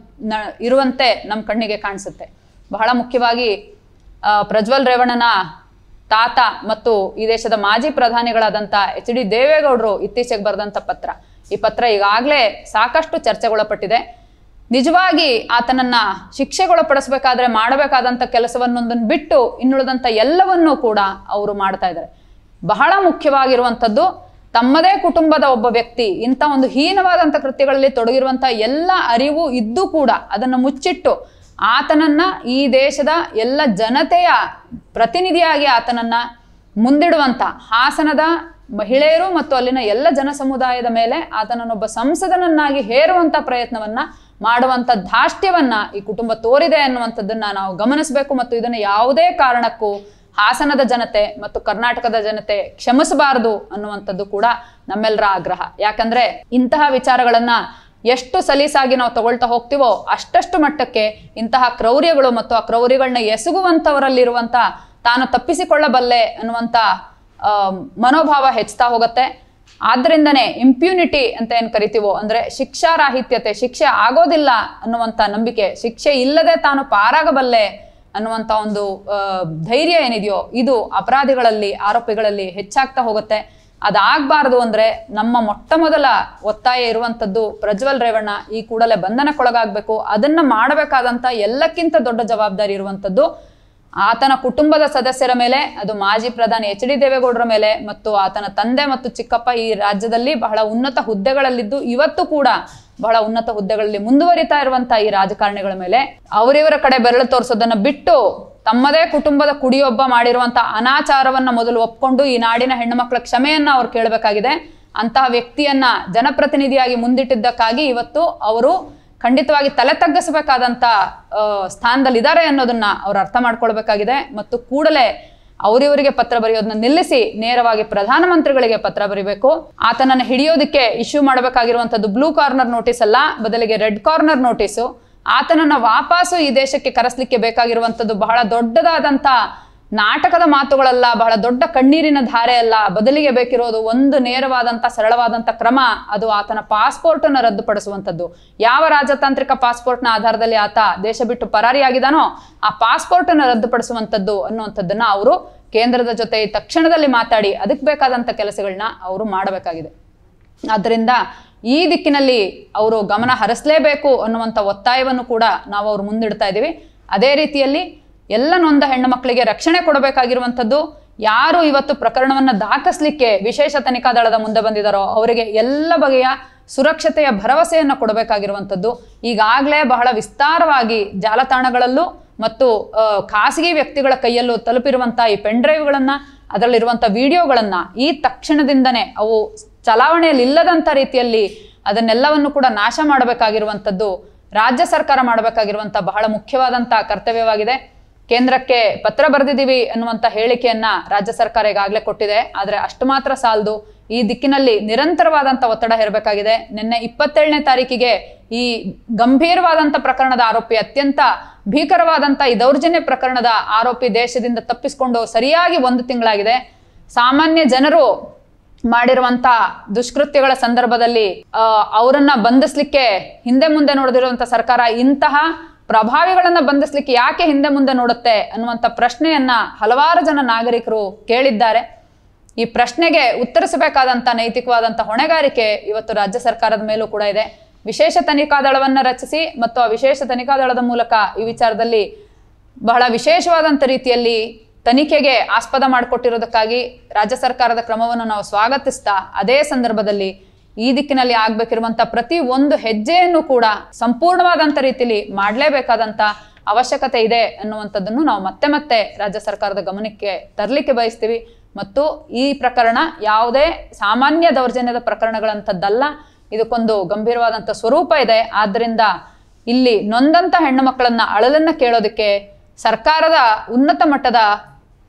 ಇರುವಂತೆ ನಮ್ಮ ಕಣ್ಣಿಗೆ ಕಾಣಿಸುತ್ತೆ. ಬಹಳ ಮುಖ್ಯವಾಗಿ ಪ್ರಜ್ವಲ್ ರೇವಣ್ಣನ ತಾತ ಮತ್ತು ಈ ದೇಶದ ಮಾಜಿ ಪ್ರಧಾನಿಗಳಾದಂಥ HD ದೇವೇಗೌಡರು ಇತ್ತೀಚೆಗೆ ಬರೆದಂಥ ಪತ್ರ, ಈ ಪತ್ರ ಈಗಾಗಲೇ ಸಾಕಷ್ಟು ಚರ್ಚೆಗೊಳಪಟ್ಟಿದೆ. ನಿಜವಾಗಿ ಆತನನ್ನ ಶಿಕ್ಷೆಗೊಳಪಡಿಸಬೇಕಾದ್ರೆ ಮಾಡಬೇಕಾದಂಥ ಕೆಲಸವನ್ನೊಂದನ್ನು ಬಿಟ್ಟು ಇನ್ನುಳಿದಂಥ ಎಲ್ಲವನ್ನೂ ಕೂಡ ಅವರು ಮಾಡ್ತಾ ಇದ್ದಾರೆ. ಬಹಳ ಮುಖ್ಯವಾಗಿರುವಂಥದ್ದು, ತಮ್ಮದೇ ಕುಟುಂಬದ ಒಬ್ಬ ವ್ಯಕ್ತಿ ಇಂಥ ಒಂದು ಹೀನವಾದಂಥ ಕೃತ್ಯಗಳಲ್ಲಿ ತೊಡಗಿರುವಂಥ ಎಲ್ಲ ಅರಿವು ಇದ್ದು ಕೂಡ ಅದನ್ನು ಮುಚ್ಚಿಟ್ಟು ಆತನನ್ನ ಈ ದೇಶದ ಎಲ್ಲ ಜನತೆಯ ಪ್ರತಿನಿಧಿಯಾಗಿ ಆತನನ್ನ ಮುಂದಿಡುವಂಥ ಹಾಸನದ ಮಹಿಳೆಯರು ಮತ್ತು ಅಲ್ಲಿನ ಎಲ್ಲ ಜನ ಸಮುದಾಯದ ಮೇಲೆ ಆತನನ್ನೊಬ್ಬ ಸಂಸದನನ್ನಾಗಿ ಹೇರುವಂಥ ಪ್ರಯತ್ನವನ್ನ ಮಾಡುವಂಥ ಧಾಷ್ಟ್ಯವನ್ನ ಈ ಕುಟುಂಬ ತೋರಿದೆ ಅನ್ನುವಂಥದ್ದನ್ನ ನಾವು ಗಮನಿಸಬೇಕು. ಮತ್ತು ಇದನ್ನು ಯಾವುದೇ ಕಾರಣಕ್ಕೂ ಹಾಸನದ ಜನತೆ ಮತ್ತು ಕರ್ನಾಟಕದ ಜನತೆ ಕ್ಷಮಿಸಬಾರದು ಅನ್ನುವಂಥದ್ದು ಕೂಡ ನಮ್ಮೆಲ್ಲರ ಆಗ್ರಹ. ಯಾಕಂದ್ರೆ ಇಂತಹ ವಿಚಾರಗಳನ್ನ ಎಷ್ಟು ಸಲೀಸಾಗಿ ನಾವು ತಗೊಳ್ತಾ ಹೋಗ್ತೀವೋ ಅಷ್ಟಷ್ಟು ಮಟ್ಟಕ್ಕೆ ಇಂತಹ ಕ್ರೌರ್ಯಗಳು ಮತ್ತು ಆ ಕ್ರೌರ್ಯಗಳನ್ನ ಎಸಗುವಂಥವರಲ್ಲಿರುವಂಥ ತಾನು ತಪ್ಪಿಸಿಕೊಳ್ಳಬಲ್ಲೆ ಅನ್ನುವಂಥ ಮನೋಭಾವ ಹೆಚ್ಚುತ್ತಾ ಹೋಗುತ್ತೆ. ಆದ್ದರಿಂದನೇ ಇಂಪ್ಯೂನಿಟಿ ಅಂತ ಏನು ಕರಿತೀವೋ, ಅಂದ್ರೆ ಶಿಕ್ಷಾರಾಹಿತ್ಯತೆ, ಶಿಕ್ಷೆ ಆಗೋದಿಲ್ಲ ಅನ್ನುವಂಥ ನಂಬಿಕೆ, ಶಿಕ್ಷೆ ಇಲ್ಲದೆ ತಾನು ಪಾರಾಗಬಲ್ಲೆ ಅನ್ನುವಂಥ ಒಂದು ಧೈರ್ಯ ಏನಿದೆಯೋ ಇದು ಅಪರಾಧಿಗಳಲ್ಲಿ, ಆರೋಪಿಗಳಲ್ಲಿ ಹೆಚ್ಚಾಗ್ತಾ ಹೋಗುತ್ತೆ. ಅದಾಗಬಾರದು ಅಂದ್ರೆ ನಮ್ಮ ಮೊಟ್ಟ ಮೊದಲ ಒತ್ತಾಯ ಇರುವಂಥದ್ದು ಪ್ರಜ್ವಲ್ ರೇವಣ್ಣ ಈ ಕೂಡಲೇ ಬಂಧನಕ್ಕೊಳಗಾಗಬೇಕು. ಅದನ್ನ ಮಾಡಬೇಕಾದಂಥ ಎಲ್ಲಕ್ಕಿಂತ ದೊಡ್ಡ ಜವಾಬ್ದಾರಿ ಇರುವಂಥದ್ದು ಆತನ ಕುಟುಂಬದ ಸದಸ್ಯರ ಮೇಲೆ, ಅದು ಮಾಜಿ ಪ್ರಧಾನಿ HD ದೇವೇಗೌಡರ ಮೇಲೆ ಮತ್ತು ಆತನ ತಂದೆ ಮತ್ತು ಚಿಕ್ಕಪ್ಪ ಈ ರಾಜ್ಯದಲ್ಲಿ ಬಹಳ ಉನ್ನತ ಹುದ್ದೆಗಳಲ್ಲಿದ್ದು ಇವತ್ತು ಕೂಡ ಬಹಳ ಉನ್ನತ ಹುದ್ದೆಗಳಲ್ಲಿ ಮುಂದುವರಿತಾ ಇರುವಂತ ಈ ರಾಜಕಾರಣಿಗಳ ಮೇಲೆ ಅವರಿವರ ಕಡೆ ಬೆರಳು ತೋರಿಸೋದನ್ನ ಬಿಟ್ಟು ತಮ್ಮದೇ ಕುಟುಂಬದ ಕುಡಿಯೊಬ್ಬ ಮಾಡಿರುವಂತ ಅನಾಚಾರವನ್ನ ಮೊದಲು ಒಪ್ಕೊಂಡು ಈ ನಾಡಿನ ಹೆಣ್ಣು ಮಕ್ಕಳ ಕ್ಷಮೆಯನ್ನ ಅವ್ರು ಕೇಳಬೇಕಾಗಿದೆ. ಅಂತಹ ವ್ಯಕ್ತಿಯನ್ನ ಜನಪ್ರತಿನಿಧಿಯಾಗಿ ಮುಂದಿಟ್ಟಿದ್ದಕ್ಕಾಗಿ ಇವತ್ತು ಅವರು ಖಂಡಿತವಾಗಿ ತಲೆ ತಗ್ಗಿಸಬೇಕಾದಂತ ಸ್ಥಾನದಲ್ಲಿದ್ದಾರೆ ಅನ್ನೋದನ್ನ ಅವ್ರು ಅರ್ಥ ಮಾಡ್ಕೊಳ್ಬೇಕಾಗಿದೆ. ಮತ್ತು ಕೂಡಲೇ ಅವರಿವರಿಗೆ ಪತ್ರ ಬರೆಯೋದನ್ನ ನಿಲ್ಲಿಸಿ ನೇರವಾಗಿ ಪ್ರಧಾನಮಂತ್ರಿಗಳಿಗೆ ಪತ್ರ ಬರೀಬೇಕು. ಆತನನ್ನು ಹಿಡಿಯೋದಕ್ಕೆ ಇಶ್ಯೂ ಮಾಡಬೇಕಾಗಿರುವಂತದ್ದು ಬ್ಲೂ ಕಾರ್ನರ್ ನೋಟಿಸ್ ಅಲ್ಲ, ಬದಲಿಗೆ ರೆಡ್ ಕಾರ್ನರ್ ನೋಟಿಸು. ಆತನನ್ನ ವಾಪಸ್ಸು ಈ ದೇಶಕ್ಕೆ ಕರೆಸಲಿಕ್ಕೆ ಬೇಕಾಗಿರುವಂತದ್ದು ಬಹಳ ದೊಡ್ಡದಾದಂತ ನಾಟಕದ ಮಾತುಗಳಲ್ಲ, ಬಹಳ ದೊಡ್ಡ ಕಣ್ಣೀರಿನ ಧಾರೆ ಅಲ್ಲ. ಬದಲಿಗೆ ಬೇಕಿರೋದು ಒಂದು ನೇರವಾದಂತ ಸರಳವಾದಂತ ಕ್ರಮ, ಅದು ಆತನ ಪಾಸ್ಪೋರ್ಟ್ ಅನ್ನು ರದ್ದುಪಡಿಸುವಂತದ್ದು. ಯಾವ ರಾಜತಾಂತ್ರಿಕ ಪಾಸ್ಪೋರ್ಟ್ ನ ಆಧಾರದಲ್ಲಿ ಆತ ದೇಶ ಬಿಟ್ಟು ಪರಾರಿಯಾಗಿದ್ದಾನೋ ಆ ಪಾಸ್ಪೋರ್ಟ್ ಅನ್ನು ರದ್ದುಪಡಿಸುವಂತದ್ದು ಅನ್ನುವಂಥದ್ದನ್ನ ಅವರು ಕೇಂದ್ರದ ಜೊತೆ ತಕ್ಷಣದಲ್ಲಿ ಮಾತಾಡಿ ಅದಕ್ಕೆ ಬೇಕಾದಂತ ಕೆಲಸಗಳನ್ನ ಅವರು ಮಾಡಬೇಕಾಗಿದೆ. ಆದ್ದರಿಂದ ಈ ದಿಕ್ಕಿನಲ್ಲಿ ಅವರು ಗಮನ ಹರಿಸಲೇಬೇಕು ಅನ್ನುವಂಥ ಒತ್ತಾಯವನ್ನು ಕೂಡ ನಾವು ಅವ್ರು ಮುಂದಿಡ್ತಾ ಇದ್ದೀವಿ. ಅದೇ ರೀತಿಯಲ್ಲಿ ಎಲ್ಲ ನೊಂದ ಹೆಣ್ಣು ಮಕ್ಕಳಿಗೆ ರಕ್ಷಣೆ ಕೊಡಬೇಕಾಗಿರುವಂಥದ್ದು, ಯಾರು ಇವತ್ತು ಪ್ರಕರಣವನ್ನು ದಾಖಲಿಸಲಿಕ್ಕೆ ವಿಶೇಷ ತನಿಖಾ ದಳದ ಮುಂದೆ ಬಂದಿದ್ದಾರೋ ಅವರಿಗೆ ಎಲ್ಲ ಬಗೆಯ ಸುರಕ್ಷತೆಯ ಭರವಸೆಯನ್ನು ಕೊಡಬೇಕಾಗಿರುವಂಥದ್ದು. ಈಗಾಗಲೇ ಬಹಳ ವಿಸ್ತಾರವಾಗಿ ಜಾಲತಾಣಗಳಲ್ಲೂ ಮತ್ತು ಖಾಸಗಿ ವ್ಯಕ್ತಿಗಳ ಕೈಯಲ್ಲೂ ತಲುಪಿರುವಂಥ ಈ ಪೆನ್ ಡ್ರೈವ್ಗಳನ್ನ, ಅದರಲ್ಲಿರುವಂಥ ವಿಡಿಯೋಗಳನ್ನ ಈ ತಕ್ಷಣದಿಂದನೇ ಅವು ಚಲಾವಣೆಯಲ್ಲಿ ಇಲ್ಲದಂಥ ರೀತಿಯಲ್ಲಿ ಅದನ್ನೆಲ್ಲವನ್ನು ಕೂಡ ನಾಶ ಮಾಡಬೇಕಾಗಿರುವಂಥದ್ದು ರಾಜ್ಯ ಸರ್ಕಾರ ಮಾಡಬೇಕಾಗಿರುವಂಥ ಬಹಳ ಮುಖ್ಯವಾದಂಥ ಕರ್ತವ್ಯವಾಗಿದೆ. ಕೇಂದ್ರಕ್ಕೆ ಪತ್ರ ಬರೆದಿದ್ದೀವಿ ಅನ್ನುವಂಥ ಹೇಳಿಕೆಯನ್ನ ರಾಜ್ಯ ಸರ್ಕಾರ ಈಗಾಗಲೇ ಕೊಟ್ಟಿದೆ. ಆದರೆ ಅಷ್ಟು ಮಾತ್ರ ಸಾಲದು, ಈ ದಿಕ್ಕಿನಲ್ಲಿ ನಿರಂತರವಾದಂಥ ಒತ್ತಡ ಹೇರಬೇಕಾಗಿದೆ. ನಿನ್ನೆ 27ನೇ ತಾರೀಕಿಗೆ ಈ ಗಂಭೀರವಾದಂಥ ಪ್ರಕರಣದ ಆರೋಪಿ, ಅತ್ಯಂತ ಭೀಕರವಾದಂಥ ಈ ದೌರ್ಜನ್ಯ ಪ್ರಕರಣದ ಆರೋಪಿ ದೇಶದಿಂದ ತಪ್ಪಿಸಿಕೊಂಡು ಸರಿಯಾಗಿ 1 ತಿಂಗಳಾಗಿದೆ. ಸಾಮಾನ್ಯ ಜನರು ಮಾಡಿರುವಂತ ದುಷ್ಕೃತ್ಯಗಳ ಸಂದರ್ಭದಲ್ಲಿ ಅವರನ್ನ ಬಂಧಿಸ್ಲಿಕ್ಕೆ ಹಿಂದೆ ಮುಂದೆ ನೋಡದಿರುವಂತ ಸರ್ಕಾರ ಇಂತಹ ಪ್ರಭಾವಿಗಳನ್ನ ಬಂಧಿಸ್ಲಿಕ್ಕೆ ಯಾಕೆ ಹಿಂದೆ ಮುಂದೆ ನೋಡುತ್ತೆ ಅನ್ನುವಂಥ ಪ್ರಶ್ನೆಯನ್ನ ಹಲವಾರು ಜನ ನಾಗರಿಕರು ಕೇಳಿದ್ದಾರೆ. ಈ ಪ್ರಶ್ನೆಗೆ ಉತ್ತರಿಸಬೇಕಾದಂತ ನೈತಿಕವಾದಂತ ಹೊಣೆಗಾರಿಕೆ ಇವತ್ತು ರಾಜ್ಯ ಸರ್ಕಾರದ ಮೇಲೂ ಕೂಡ ಇದೆ. ವಿಶೇಷ ತನಿಖಾ ದಳವನ್ನ ರಚಿಸಿ ಮತ್ತು ಆ ವಿಶೇಷ ತನಿಖಾ ದಳದ ಮೂಲಕ ಈ ವಿಚಾರದಲ್ಲಿ ಬಹಳ ವಿಶೇಷವಾದಂಥ ರೀತಿಯಲ್ಲಿ ತನಿಖೆಗೆ ಆಸ್ಪದ ಮಾಡಿಕೊಟ್ಟಿರೋದಕ್ಕಾಗಿ ರಾಜ್ಯ ಸರ್ಕಾರದ ಕ್ರಮವನ್ನು ನಾವು ಸ್ವಾಗತಿಸ್ತಾ, ಅದೇ ಸಂದರ್ಭದಲ್ಲಿ ಈ ದಿಕ್ಕಿನಲ್ಲಿ ಆಗ್ಬೇಕಿರುವಂತ ಪ್ರತಿ ಒಂದು ಹೆಜ್ಜೆಯನ್ನು ಕೂಡ ಸಂಪೂರ್ಣವಾದಂಥ ರೀತಿಯಲ್ಲಿ ಮಾಡಲೇಬೇಕಾದಂಥ ಅವಶ್ಯಕತೆ ಇದೆ ಅನ್ನುವಂಥದ್ದನ್ನು ನಾವು ಮತ್ತೆ ಮತ್ತೆ ರಾಜ್ಯ ಸರ್ಕಾರದ ಗಮನಕ್ಕೆ ತರಲಿಕ್ಕೆ ಬಯಸ್ತೀವಿ. ಮತ್ತು ಈ ಪ್ರಕರಣ ಯಾವುದೇ ಸಾಮಾನ್ಯ ದೌರ್ಜನ್ಯದ ಪ್ರಕರಣಗಳಂಥದ್ದಲ್ಲ, ಇದಕ್ಕೊಂದು ಗಂಭೀರವಾದಂಥ ಸ್ವರೂಪ ಇದೆ. ಆದ್ದರಿಂದ ಇಲ್ಲಿ ನೊಂದಂಥ ಹೆಣ್ಣು ಮಕ್ಕಳನ್ನ ಅಳಲನ್ನ ಕೇಳೋದಕ್ಕೆ ಸರ್ಕಾರದ ಉನ್ನತ ಮಟ್ಟದ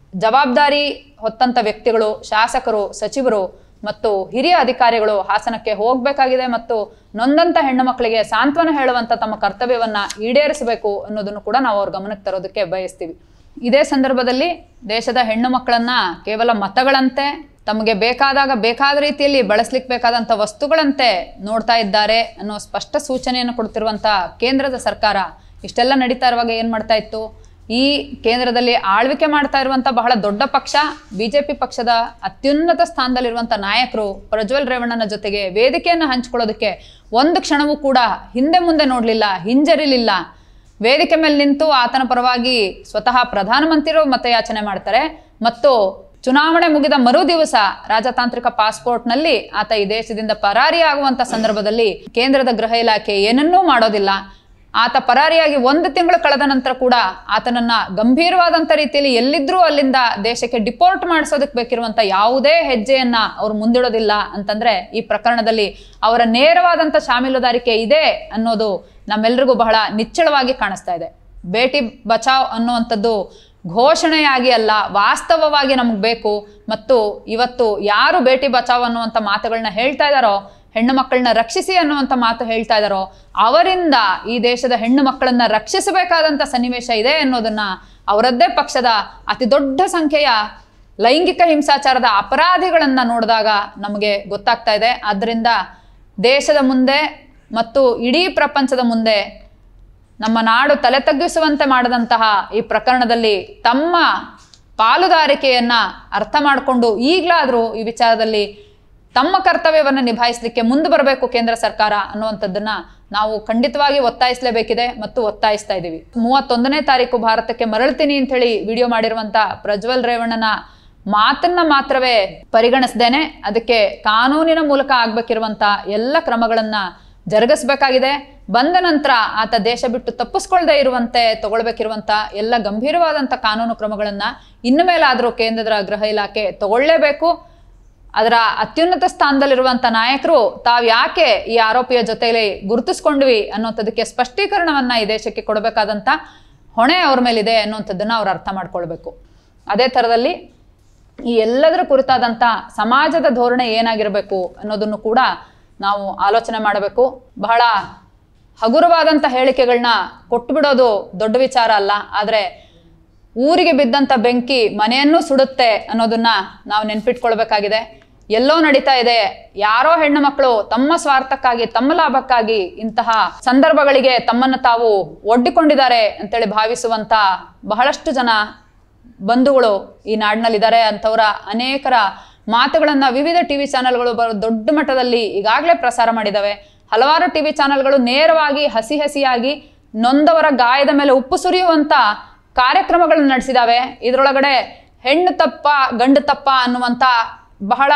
ಜವಾಬ್ದಾರಿ ಹೊತ್ತಂತ ವ್ಯಕ್ತಿಗಳು, ಶಾಸಕರು, ಸಚಿವರು ಮತ್ತು ಹಿರಿಯ ಅಧಿಕಾರಿಗಳು ಹಾಸನಕ್ಕೆ ಹೋಗಬೇಕಾಗಿದೆ ಮತ್ತು ನೊಂದಂತ ಹೆಣ್ಣು ಮಕ್ಕಳಿಗೆ ಸಾಂತ್ವನ ಹೇಳುವಂತ ತಮ್ಮ ಕರ್ತವ್ಯವನ್ನ ಈಡೇರಿಸಬೇಕು ಅನ್ನೋದನ್ನು ಕೂಡ ನಾವು ಅವ್ರ ಗಮನಕ್ಕೆ ತರೋದಕ್ಕೆ ಬಯಸ್ತೀವಿ. ಇದೇ ಸಂದರ್ಭದಲ್ಲಿ ದೇಶದ ಹೆಣ್ಣು ಮಕ್ಕಳನ್ನ ಕೇವಲ ಮತಗಳಂತೆ, ತಮಗೆ ಬೇಕಾದಾಗ ಬೇಕಾದ ರೀತಿಯಲ್ಲಿ ಬಳಸಲಿಕ್ಕೆ ಬೇಕಾದಂಥ ವಸ್ತುಗಳಂತೆ ನೋಡ್ತಾ ಇದ್ದಾರೆ ಅನ್ನೋ ಸ್ಪಷ್ಟ ಸೂಚನೆಯನ್ನು ಕೊಡ್ತಿರುವಂಥ ಕೇಂದ್ರದ ಸರ್ಕಾರ ಇಷ್ಟೆಲ್ಲ ನಡೀತಾ ಇರುವಾಗ ಏನು ಮಾಡ್ತಾ ಇತ್ತು? ಈ ಕೇಂದ್ರದಲ್ಲಿ ಆಳ್ವಿಕೆ ಮಾಡ್ತಾ ಇರುವಂಥ ಬಹಳ ದೊಡ್ಡ ಪಕ್ಷ ಬಿಜೆಪಿ ಪಕ್ಷದ ಅತ್ಯುನ್ನತ ಸ್ಥಾನದಲ್ಲಿರುವಂಥ ನಾಯಕರು ಪ್ರಜ್ವಲ್ ರೇವಣ್ಣನ ಜೊತೆಗೆ ವೇದಿಕೆಯನ್ನು ಹಂಚಿಕೊಳ್ಳೋದಕ್ಕೆ ಒಂದು ಕ್ಷಣವೂ ಕೂಡ ಹಿಂದೆ ಮುಂದೆ ನೋಡಲಿಲ್ಲ, ಹಿಂಜರಿಲಿಲ್ಲ. ವೇದಿಕೆ ಮೇಲೆ ನಿಂತು ಆತನ ಪರವಾಗಿ ಸ್ವತಃ ಪ್ರಧಾನಮಂತ್ರಿರು ಮತಯಾಚನೆ ಮಾಡ್ತಾರೆ ಮತ್ತು ಚುನಾವಣೆ ಮುಗಿದ ಮರು ದಿವಸ ರಾಜತಾಂತ್ರಿಕ ಪಾಸ್ಪೋರ್ಟ್ನಲ್ಲಿ ಆತ ಈ ದೇಶದಿಂದ ಪರಾರಿಯಾಗುವಂತ ಸಂದರ್ಭದಲ್ಲಿ ಕೇಂದ್ರದ ಗೃಹ ಇಲಾಖೆ ಏನನ್ನೂ ಮಾಡೋದಿಲ್ಲ. ಆತ ಪರಾರಿಯಾಗಿ 1 ತಿಂಗಳು ಕಳೆದ ನಂತರ ಕೂಡ ಆತನನ್ನ ಗಂಭೀರವಾದಂಥ ರೀತಿಯಲ್ಲಿ ಎಲ್ಲಿದ್ರೂ ಅಲ್ಲಿಂದ ದೇಶಕ್ಕೆ ಡಿಪೋರ್ಟ್ ಮಾಡಿಸೋದಕ್ಕೆ ಬೇಕಿರುವಂಥ ಯಾವುದೇ ಹೆಜ್ಜೆಯನ್ನ ಅವರು ಮುಂದಿಡೋದಿಲ್ಲ ಅಂತಂದ್ರೆ ಈ ಪ್ರಕರಣದಲ್ಲಿ ಅವರ ನೇರವಾದಂಥ ಶಾಮೀಲುದಾರಿಕೆ ಇದೆ ಅನ್ನೋದು ನಮ್ಮೆಲ್ರಿಗೂ ಬಹಳ ನಿಚ್ಚಳವಾಗಿ ಕಾಣಿಸ್ತಾ ಇದೆ. ಬೇಟಿ ಬಚಾವ್ ಅನ್ನುವಂಥದ್ದು ಘೋಷಣೆಯಾಗಿ ಅಲ್ಲ, ವಾಸ್ತವವಾಗಿ ನಮ್ಗೆ ಬೇಕು. ಮತ್ತು ಇವತ್ತು ಯಾರು ಬೇಟಿ ಬಚಾವ್ ಅನ್ನುವಂಥ ಮಾತುಗಳನ್ನ ಹೇಳ್ತಾ ಇದ್ದಾರೋ, ಹೆಣ್ಣು ಮಕ್ಕಳನ್ನ ರಕ್ಷಿಸಿ ಅನ್ನುವಂಥ ಮಾತು ಹೇಳ್ತಾ ಇದ್ದಾರೋ, ಅವರಿಂದ ಈ ದೇಶದ ಹೆಣ್ಣು ಮಕ್ಕಳನ್ನ ರಕ್ಷಿಸಬೇಕಾದಂಥ ಸನ್ನಿವೇಶ ಇದೆ ಅನ್ನೋದನ್ನ ಅವರದ್ದೇ ಪಕ್ಷದ ಅತಿ ದೊಡ್ಡ ಸಂಖ್ಯೆಯ ಲೈಂಗಿಕ ಹಿಂಸಾಚಾರದ ಅಪರಾಧಿಗಳನ್ನ ನೋಡಿದಾಗ ನಮಗೆ ಗೊತ್ತಾಗ್ತಾ ಇದೆ. ಆದ್ದರಿಂದ ದೇಶದ ಮುಂದೆ ಮತ್ತು ಇಡೀ ಪ್ರಪಂಚದ ಮುಂದೆ ನಮ್ಮ ನಾಡು ತಲೆ ತಗ್ಗಿಸುವಂತೆ ಮಾಡದಂತಹ ಈ ಪ್ರಕರಣದಲ್ಲಿ ತಮ್ಮ ಪಾಲುದಾರಿಕೆಯನ್ನ ಅರ್ಥ ಮಾಡಿಕೊಂಡು ಈಗಲಾದರೂ ಈ ವಿಚಾರದಲ್ಲಿ ತಮ್ಮ ಕರ್ತವ್ಯವನ್ನು ನಿಭಾಯಿಸಲಿಕ್ಕೆ ಮುಂದೆ ಬರಬೇಕು ಕೇಂದ್ರ ಸರ್ಕಾರ ಅನ್ನುವಂಥದ್ದನ್ನ ನಾವು ಖಂಡಿತವಾಗಿ ಒತ್ತಾಯಿಸಲೇಬೇಕಿದೆ ಮತ್ತು ಒತ್ತಾಯಿಸ್ತಾ ಇದ್ದೀವಿ. 31ನೇ ತಾರೀಕು ಭಾರತಕ್ಕೆ ಮರಳ್ತೀನಿ ಅಂತ ಹೇಳಿ ವಿಡಿಯೋ ಮಾಡಿರುವಂತ ಪ್ರಜ್ವಲ್ ರೇವಣ್ಣನ ಮಾತನ್ನ ಮಾತ್ರವೇ ಪರಿಗಣಿಸದೇನೆ ಅದಕ್ಕೆ ಕಾನೂನಿನ ಮೂಲಕ ಆಗ್ಬೇಕಿರುವಂತ ಎಲ್ಲ ಕ್ರಮಗಳನ್ನ ಜರುಗಿಸಬೇಕಾಗಿದೆ. ಬಂದ ನಂತರ ಆತ ದೇಶ ಬಿಟ್ಟು ತಪ್ಪಿಸ್ಕೊಳ್ದೇ ಇರುವಂತೆ ತಗೊಳ್ಬೇಕಿರುವಂತ ಎಲ್ಲ ಗಂಭೀರವಾದಂಥ ಕಾನೂನು ಕ್ರಮಗಳನ್ನ ಇನ್ನು ಮೇಲಾದರೂ ಕೇಂದ್ರದ ಗೃಹ ಇಲಾಖೆ ತಗೊಳ್ಳೇಬೇಕು. ಅದರ ಅತ್ಯುನ್ನತ ಸ್ಥಾನದಲ್ಲಿರುವಂಥ ನಾಯಕರು ತಾವು ಯಾಕೆ ಈ ಆರೋಪಿಯ ಜೊತೆಯಲ್ಲಿ ಗುರುತಿಸ್ಕೊಂಡ್ವಿ ಅನ್ನೋಂಥದಕ್ಕೆ ಸ್ಪಷ್ಟೀಕರಣವನ್ನ ಈ ದೇಶಕ್ಕೆ ಕೊಡಬೇಕಾದಂಥ ಹೊಣೆ ಅವ್ರ ಮೇಲಿದೆ ಅನ್ನುವಂಥದ್ದನ್ನ ಅವ್ರು ಅರ್ಥ ಮಾಡ್ಕೊಳ್ಬೇಕು. ಅದೇ ಥರದಲ್ಲಿ ಈ ಎಲ್ಲದರ ಕುರಿತಾದಂಥ ಸಮಾಜದ ಧೋರಣೆ ಏನಾಗಿರಬೇಕು ಅನ್ನೋದನ್ನು ಕೂಡ ನಾವು ಆಲೋಚನೆ ಮಾಡಬೇಕು. ಬಹಳ ಹಗುರವಾದಂಥ ಹೇಳಿಕೆಗಳನ್ನ ಕೊಟ್ಟು ಬಿಡೋದು ದೊಡ್ಡ ವಿಚಾರ ಅಲ್ಲ, ಆದರೆ ಊರಿಗೆ ಬಿದ್ದಂಥ ಬೆಂಕಿ ಮನೆಯನ್ನು ಸುಡುತ್ತೆ ಅನ್ನೋದನ್ನ ನಾವು ನೆನ್ಪಿಟ್ಕೊಳ್ಬೇಕಾಗಿದೆ. ಎಲ್ಲೋ ನಡೀತಾ ಇದೆ, ಯಾರೋ ಹೆಣ್ಣು ಮಕ್ಕಳು ತಮ್ಮ ಸ್ವಾರ್ಥಕ್ಕಾಗಿ ತಮ್ಮ ಲಾಭಕ್ಕಾಗಿ ಇಂತಹ ಸಂದರ್ಭಗಳಿಗೆ ತಮ್ಮನ್ನು ತಾವು ಒಡ್ಡಿಕೊಂಡಿದ್ದಾರೆ ಅಂತೇಳಿ ಭಾವಿಸುವಂತ ಬಹಳಷ್ಟು ಜನ ಬಂಧುಗಳು ಈ ನಾಡಿನಲ್ಲಿದ್ದಾರೆ. ಅಂಥವರ ಅನೇಕರ ಮಾತುಗಳನ್ನ ವಿವಿಧ ಟಿವಿ ಚಾನೆಲ್ಗಳು ದೊಡ್ಡ ಮಟ್ಟದಲ್ಲಿ ಈಗಾಗಲೇ ಪ್ರಸಾರ ಮಾಡಿದ್ದಾವೆ. ಹಲವಾರು ಟಿವಿ ಚಾನೆಲ್ಗಳು ನೇರವಾಗಿ ಹಸಿ ಹಸಿಯಾಗಿ ನೊಂದವರ ಗಾಯದ ಮೇಲೆ ಉಪ್ಪು ಸುರಿಯುವಂತ ಕಾರ್ಯಕ್ರಮಗಳನ್ನು ನಡೆಸಿದಾವೆ. ಇದರೊಳಗಡೆ ಹೆಣ್ಣು ತಪ್ಪ ಗಂಡು ತಪ್ಪ ಅನ್ನುವಂಥ ಬಹಳ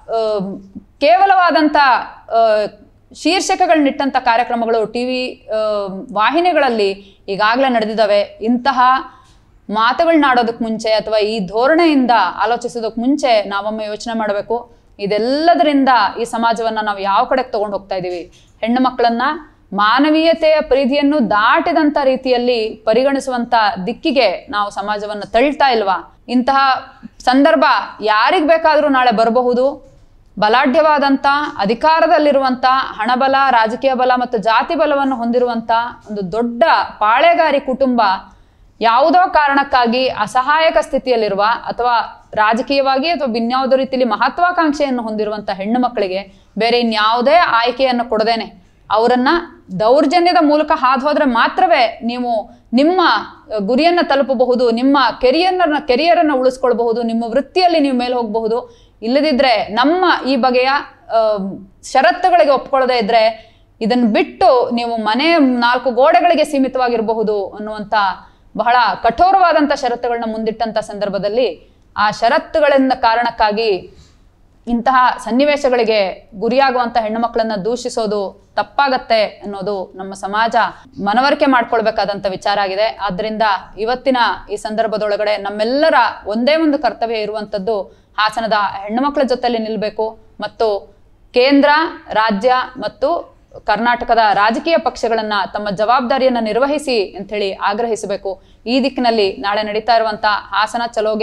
ಕೇವಲವಾದಂಥ ಶೀರ್ಷಕಗಳನ್ನಿಟ್ಟಂಥ ಕಾರ್ಯಕ್ರಮಗಳು ಟಿವಿ ವಾಹಿನಿಗಳಲ್ಲಿ ಈಗಾಗಲೇ ನಡೆದಿದ್ದಾವೆ. ಇಂತಹ ಮಾತುಗಳನ್ನಾಡೋದಕ್ಕೆ ಮುಂಚೆ ಅಥವಾ ಈ ಧೋರಣೆಯಿಂದ ಆಲೋಚಿಸೋದಕ್ಕೆ ಮುಂಚೆ ನಾವೊಮ್ಮೆ ಯೋಚನೆ ಮಾಡಬೇಕು, ಇದೆಲ್ಲದರಿಂದ ಈ ಸಮಾಜವನ್ನ ನಾವು ಯಾವ ಕಡೆಗೆ ತಗೊಂಡು ಹೋಗ್ತಾ ಇದ್ದೀವಿ? ಹೆಣ್ಣು ಮಕ್ಕಳನ್ನ ಮಾನವೀಯತೆಯ ಪರಿಧಿಯನ್ನು ದಾಟಿದಂಥ ರೀತಿಯಲ್ಲಿ ಪರಿಗಣಿಸುವಂತ ದಿಕ್ಕಿಗೆ ನಾವು ಸಮಾಜವನ್ನು ತಳ್ತಾ ಇಲ್ವಾ? ಇಂತಹ ಸಂದರ್ಭ ಯಾರಿಗೆ ಬೇಕಾದರೂ ನಾಳೆ ಬರಬಹುದು. ಬಲಾಢ್ಯವಾದಂಥ ಅಧಿಕಾರದಲ್ಲಿರುವಂಥ ಹಣಬಲ, ರಾಜಕೀಯ ಬಲ ಮತ್ತು ಜಾತಿ ಬಲವನ್ನು ಹೊಂದಿರುವಂಥ ಒಂದು ದೊಡ್ಡ ಪಾಳೆಗಾರಿ ಕುಟುಂಬ ಯಾವುದೋ ಕಾರಣಕ್ಕಾಗಿ ಅಸಹಾಯಕ ಸ್ಥಿತಿಯಲ್ಲಿರುವ ಅಥವಾ ರಾಜಕೀಯವಾಗಿ ಅಥವಾ ಇನ್ಯಾವುದೋ ರೀತಿಯಲ್ಲಿ ಮಹತ್ವಾಕಾಂಕ್ಷೆಯನ್ನು ಹೊಂದಿರುವಂಥ ಹೆಣ್ಣು ಮಕ್ಕಳಿಗೆ ಬೇರೆ ಇನ್ಯಾವುದೇ ಆಯ್ಕೆಯನ್ನು ಕೊಡದೇನೆ ಅವರನ್ನ ದೌರ್ಜನ್ಯದ ಮೂಲಕ ಹಾದು ಹೋದ್ರೆ ಮಾತ್ರವೇ ನೀವು ನಿಮ್ಮ ಗುರಿಯನ್ನು ತಲುಪಬಹುದು, ನಿಮ್ಮ ಕೆರಿಯರನ್ನು ಉಳಿಸ್ಕೊಳ್ಬಹುದು, ನಿಮ್ಮ ವೃತ್ತಿಯಲ್ಲಿ ನೀವು ಮೇಲೆ ಹೋಗಬಹುದು. ಇಲ್ಲದಿದ್ರೆ ನಮ್ಮ ಈ ಬಗೆಯ ಷರತ್ತುಗಳಿಗೆ ಒಪ್ಕೊಳ್ಳದೆ ಇದ್ರೆ ಇದನ್ನು ಬಿಟ್ಟು ನೀವು ಮನೆ 4 ಗೋಡೆಗಳಿಗೆ ಸೀಮಿತವಾಗಿರಬಹುದು ಅನ್ನುವಂಥ ಬಹಳ ಕಠೋರವಾದಂಥ ಷರತ್ತುಗಳನ್ನ ಮುಂದಿಟ್ಟಂಥ ಸಂದರ್ಭದಲ್ಲಿ ಆ ಷರತ್ತುಗಳಿಂದ ಕಾರಣಕ್ಕಾಗಿ ಇಂತಹ ಸನ್ನಿವೇಶಗಳಿಗೆ ಗುರಿಯಾಗುವಂಥ ಹೆಣ್ಣು ಮಕ್ಕಳನ್ನ ದೂಷಿಸೋದು ತಪ್ಪಾಗತ್ತೆ ಅನ್ನೋದು ನಮ್ಮ ಸಮಾಜ ಮನವರಿಕೆ ಮಾಡ್ಕೊಳ್ಬೇಕಾದಂಥ ವಿಚಾರ ಆಗಿದೆ. ಆದ್ದರಿಂದ ಇವತ್ತಿನ ಈ ಸಂದರ್ಭದೊಳಗಡೆ ನಮ್ಮೆಲ್ಲರ ಒಂದೇ ಒಂದು ಕರ್ತವ್ಯ ಇರುವಂಥದ್ದು ಹಾಸನದ ಹೆಣ್ಣು ಮಕ್ಕಳ ಜೊತೆಯಲ್ಲಿ ನಿಲ್ಲಬೇಕು ಮತ್ತು ಕೇಂದ್ರ, ರಾಜ್ಯ ಮತ್ತು ಕರ್ನಾಟಕದ ರಾಜಕೀಯ ಪಕ್ಷಗಳನ್ನ ತಮ್ಮ ಜವಾಬ್ದಾರಿಯನ್ನ ನಿರ್ವಹಿಸಿ ಅಂತ ಹೇಳಿ ಆಗ್ರಹಿಸಬೇಕು. ಈ ದಿಕ್ಕಿನಲ್ಲಿ ನಾಳೆ ನಡೀತಾ ಇರುವಂತ ಹಾಸನ ಚಲೋಗೆ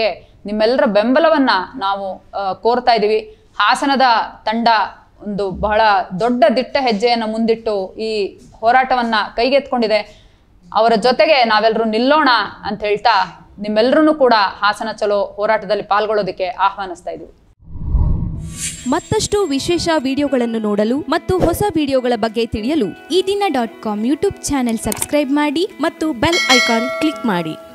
ನಿಮ್ಮೆಲ್ಲರ ಬೆಂಬಲವನ್ನ ನಾವು ಕೋರ್ತಾ ಇದ್ದೀವಿ. ಹಾಸನದ ತಂಡ ಒಂದು ಬಹಳ ದೊಡ್ಡ ದಿಟ್ಟ ಹೆಜ್ಜೆಯನ್ನು ಮುಂದಿಟ್ಟು ಈ ಹೋರಾಟವನ್ನ ಕೈಗೆತ್ಕೊಂಡಿದೆ. ಅವರ ಜೊತೆಗೆ ನಾವೆಲ್ಲರೂ ನಿಲ್ಲೋಣ ಅಂತ ಹೇಳ್ತಾ ನಿಮ್ಮೆಲ್ಲರೂ ಕೂಡ ಹಾಸನ ಚಲೋ ಹೋರಾಟದಲ್ಲಿ ಪಾಲ್ಗೊಳ್ಳೋದಕ್ಕೆ ಆಹ್ವಾನಿಸ್ತಾ ಇದ್ದೀವಿ. ಮತ್ತಷ್ಟು ವಿಶೇಷ ವಿಡಿಯೋಗಳನ್ನು ನೋಡಲು ಮತ್ತು ಹೊಸ ವಿಡಿಯೋಗಳ ಬಗ್ಗೆ ತಿಳಿಯಲು ಈ ದಿನ .com ಯೂಟ್ಯೂಬ್ ಚಾನೆಲ್ ಸಬ್ಸ್ಕ್ರೈಬ್ ಮಾಡಿ ಮತ್ತು ಬೆಲ್ ಐಕಾನ್ ಕ್ಲಿಕ್ ಮಾಡಿ.